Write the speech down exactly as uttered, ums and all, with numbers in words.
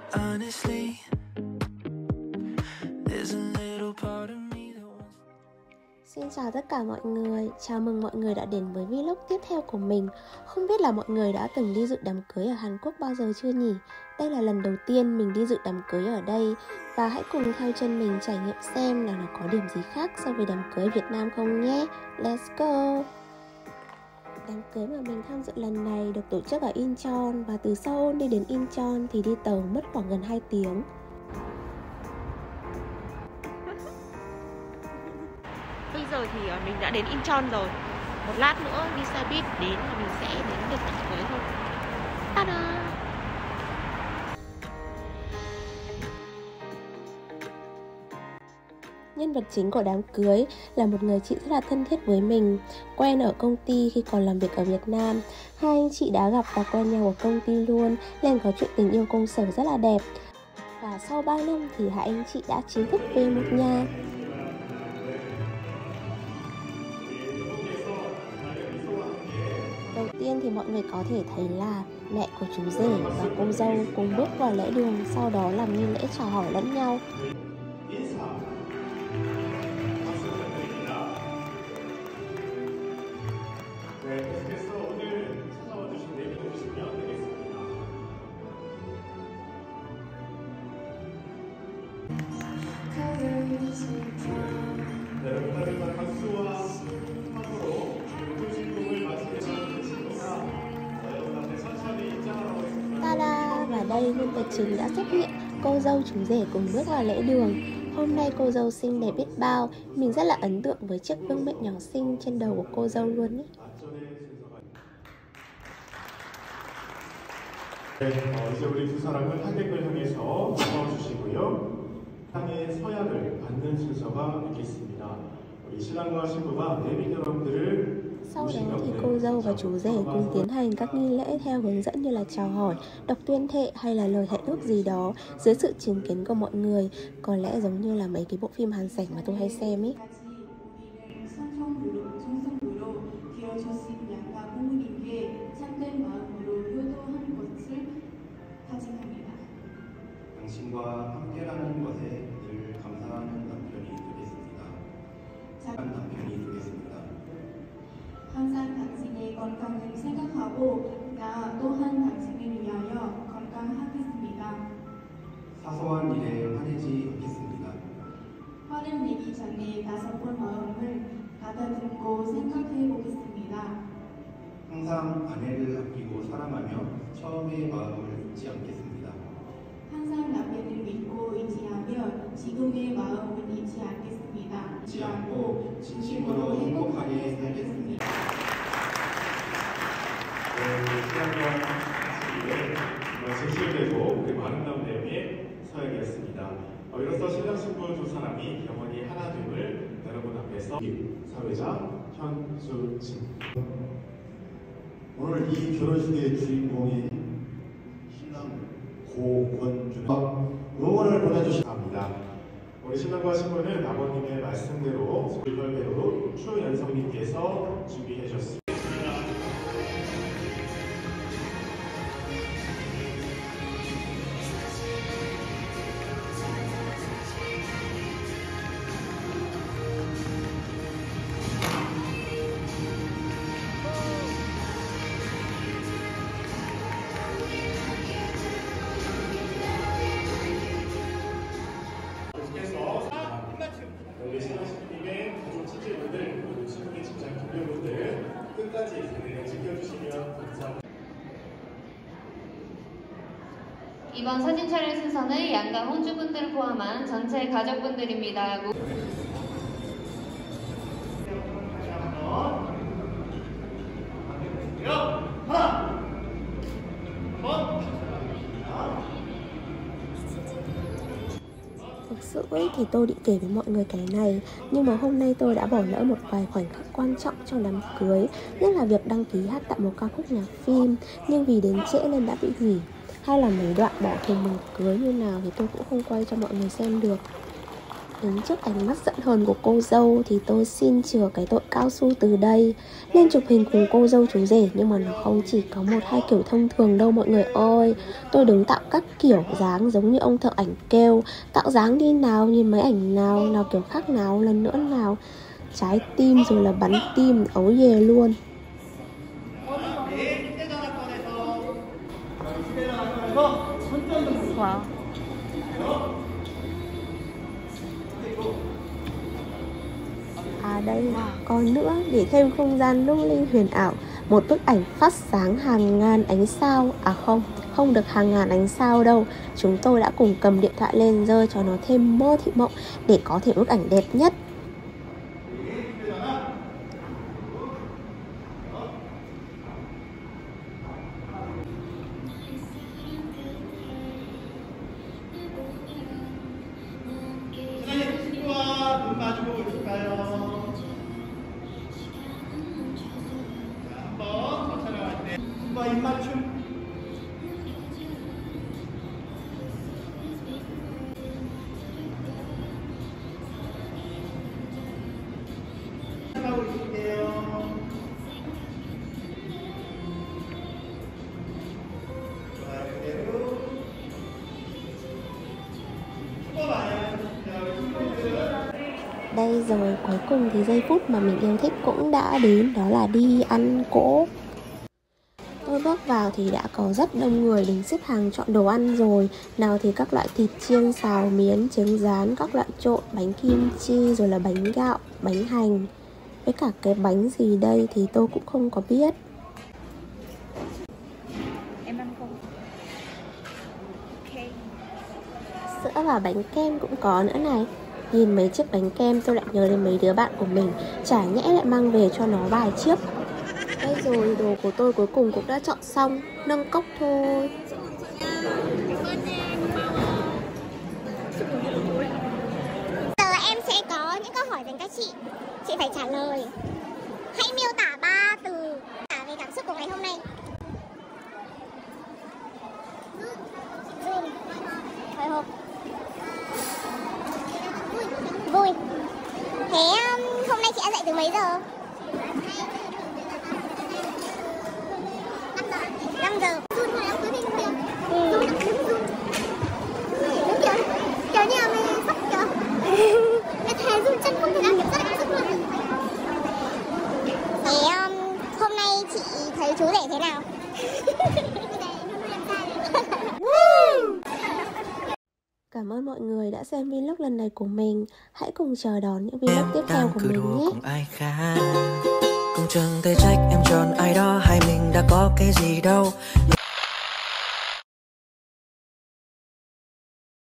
honestly, there's a little part of me that wants... Xin chào tất cả mọi người, chào mừng mọi người đã đến với vlog tiếp theo của mình. Không biết là mọi người đã từng đi dự đám cưới ở Hàn Quốc bao giờ chưa nhỉ? Đây là lần đầu tiên mình đi dự đám cưới ở đây. Và hãy cùng theo chân mình trải nghiệm xem là nó có điểm gì khác so với đám cưới Việt Nam không nhé. Let's go! Đám cưới mà mình tham dự lần này được tổ chức ở Incheon. Và từ Seoul đi đến Incheon thì đi tàu mất khoảng gần hai tiếng. Bây giờ thì mình đã đến Incheon rồi. Một lát nữa đi xe buýt đến và mình sẽ đến được đám cưới thôi. Ta-da! Nhân vật chính của đám cưới là một người chị rất là thân thiết với mình, quen ở công ty khi còn làm việc ở Việt Nam. Hai anh chị đã gặp và quen nhau ở công ty luôn, nên có chuyện tình yêu công sở rất là đẹp. Và sau ba năm thì hai anh chị đã chính thức về một nhà. Đầu tiên thì mọi người có thể thấy là mẹ của chú rể và cô dâu cùng bước vào lễ đường, sau đó làm nghi lễ chào hỏi lẫn nhau. Ta-da! Và đây nhân vật chính đã xuất hiện, cô dâu chú rể cùng bước vào lễ đường. Hôm nay cô dâu xinh đẹp biết bao, mình rất là ấn tượng với chiếc vương miện nhỏ xinh trên đầu của cô dâu luôn ý. 네, 어, 이제 우리 두 사람은 하객을 향해서 나눠주시고요. 향의 서약을 받는 순서가 있겠습니다. 우리 신랑과 신부가 내빈 여러분들을 Sau đó thì cô dâu và chú rể cùng tiến hành các nghi lễ theo hướng dẫn như là chào hỏi, đọc tuyên thệ hay là lời hẹn ước gì đó dưới sự chứng kiến của mọi người. Có lẽ giống như là mấy cái bộ phim Hàn sảnh mà tôi hay xem ý. 당신과 함께라는 것에 늘 감사하는 남편이 되겠습니다. 착한 남편이 되겠습니다. 항상 당신의 건강을 생각하고 나 또한 당신을 위하여 건강하겠습니다. 사소한 일에 화내지 않겠습니다. 화를 내기 전에 다섯 번 마음을 가다듬고 생각해 보겠습니다. 항상 아내를 아끼고 사랑하며 처음의 마음을 잊지 않겠습니다. 항상 남편을 믿고 의지하며 지금의 마음을 잊지 않겠습니다. 잊지 않고 진심으로 행복하게 살겠습니다. 네, 신랑과 신부의 정말 진실되고 그리고 아름다운 내용의 서약이었습니다. 어, 이로써 신랑 신부 두 사람이 영원히 하나 됨을 여러분 앞에서 사회자 현수진. 오늘 이 결혼식의 주인공이 신랑 고권주가 응원을 보내주십니다. 우리 신랑과 신부는 아버님의 말씀대로 소리별 배우 추연성님께서 준비해 주셨습니다. 우리 신랑신부님의 가족 친지분들 그리고 친구의 직장 동료분들 끝까지 자리를 지켜주시면 감사합니다. 이번 사진 촬영 순서는 양가 혼주분들을 포함한 전체 가족분들입니다. Thực sự ấy thì tôi định kể với mọi người cái này, nhưng mà hôm nay tôi đã bỏ lỡ một vài khoảnh khắc quan trọng trong đám cưới, nhất là việc đăng ký hát tại một ca khúc nhạc phim, nhưng vì đến trễ nên đã bị hủy. Hay là mấy đoạn bỏ thùng mừng cưới như nào thì tôi cũng không quay cho mọi người xem được. Đứng trước ánh mắt giận hờn của cô dâu thì tôi xin chừa cái tội cao su từ đây. Lên chụp hình cùng cô dâu chú rể, nhưng mà nó không chỉ có một hai kiểu thông thường đâu mọi người ơi. Tôi đứng tạo các kiểu dáng giống như ông thợ ảnh kêu. Tạo dáng đi nào, nhìn mấy ảnh nào, nào kiểu khác nào, lần nữa nào. Trái tim rồi là bắn tim, ấu dề luôn. Wow. À đây, còn nữa, để thêm không gian lung linh huyền ảo, một bức ảnh phát sáng hàng ngàn ánh sao. À không, không được hàng ngàn ánh sao đâu. Chúng tôi đã cùng cầm điện thoại lên giơ cho nó thêm mơ thị mộng để có thể bức ảnh đẹp nhất. Đây rồi, cuối cùng thì giây phút mà mình yêu thích cũng đã đến, đó là đi ăn cỗ. Tôi bước vào thì đã có rất đông người đứng xếp hàng chọn đồ ăn rồi. Nào thì các loại thịt chiên, xào, miến, trứng rán, các loại trộn, bánh kim chi, rồi là bánh gạo, bánh hành. Với cả cái bánh gì đây thì tôi cũng không có biết. Em ăn không? Ok. Sữa và bánh kem cũng có nữa này. Nhìn mấy chiếc bánh kem tôi lại nhớ đến mấy đứa bạn của mình, chả nhẽ lại mang về cho nó vài chiếc. Đây rồi, đồ của tôi cuối cùng cũng đã chọn xong, nâng cốc thôi. Giờ em sẽ có những câu hỏi dành các chị. Chị phải trả lời. Hãy miêu tả ba từ về cảm xúc của ngày hôm nay. Vui, hồi hộp, vui. Thế um, hôm nay chị đã dậy từ mấy giờ? năm giờ. Run thôi, em cứ đi thôi. Ừ. Đúng kiểu, kiểu như là mình sắp kiểu. Cái thề run chân không thể nào kiểm soát cảm xúc luôn. Thế um, hôm nay chị thấy chú rể thế nào? Cảm ơn mọi người đã xem vlog lần này của mình. Hãy cùng chờ đón những vlog tiếp theo của mình nhé. Cũng chẳng thể trách em chọn ai đó, hay mình đã có cái gì đâu.